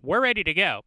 We're ready to go.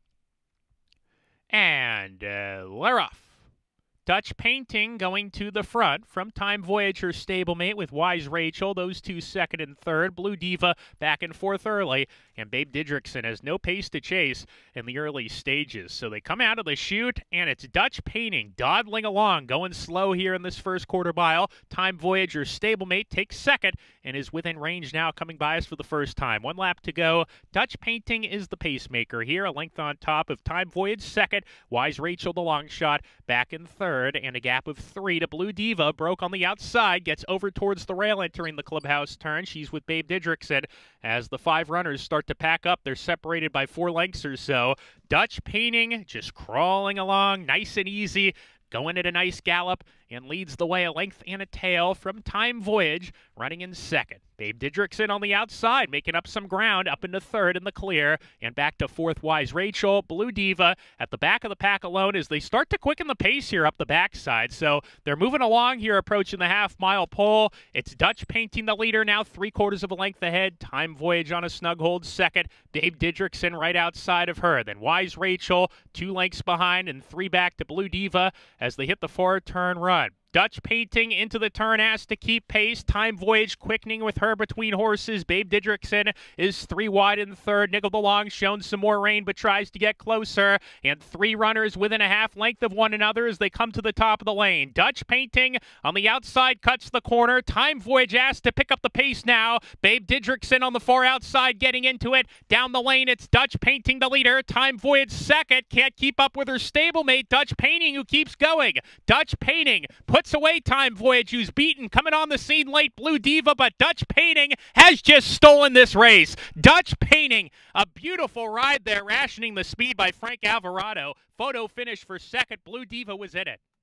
And we're off. Dutch Painting going to the front from Time Voyager stablemate with Wise Rachel. Those two second and third. Blue Diva back and forth early. And Babe Didrikson has no pace to chase in the early stages. So they come out of the chute, and it's Dutch Painting dawdling along, going slow here in this first quarter mile. Time Voyager stablemate takes second and is within range now, coming by us for the first time. 1 lap to go. Dutch Painting is the pacemaker here. A length on top of Time Voyage second. Wise Rachel the long shot back in third. And a gap of 3 to Blue Diva. Broke on the outside, gets over towards the rail entering the clubhouse turn. She's with Babe Didrikson as the 5 runners start to pack up. They're separated by 4 lengths or so. Dutch Painting just crawling along nice and easy, going at a nice gallop, and leads the way a length and a tail from Time Voyage, running in second. Babe Didrikson on the outside, making up some ground, up into third in the clear, and back to fourth Wise Rachel. Blue Diva at the back of the pack alone as they start to quicken the pace here up the backside. So they're moving along here, approaching the half-mile pole. It's Dutch Painting the leader now, 3/4 of a length ahead. Time Voyage on a snug hold second. Babe Didrikson right outside of her. Then Wise Rachel 2 lengths behind and 3 back to Blue Diva as they hit the 4-turn run. Dutch Painting into the turn, asked to keep pace. Time Voyage quickening with her between horses. Babe Didrikson is 3 wide in third. Nickel the Long shown some more rain but tries to get closer. And 3 runners within a half length of one another as they come to the top of the lane. Dutch Painting on the outside cuts the corner. Time Voyage asked to pick up the pace now. Babe Didrikson on the far outside getting into it. Down the lane, it's Dutch Painting the leader. Time Voyage second. Can't keep up with her stablemate, Dutch Painting, who keeps going. Dutch Painting puts away Time Voyage, who's beaten, coming on the scene late, Blue Diva, but Dutch Painting has just stolen this race. Dutch Painting, a beautiful ride there, rationing the speed by Frank Alvarado. Photo finish for second. Blue Diva was in it.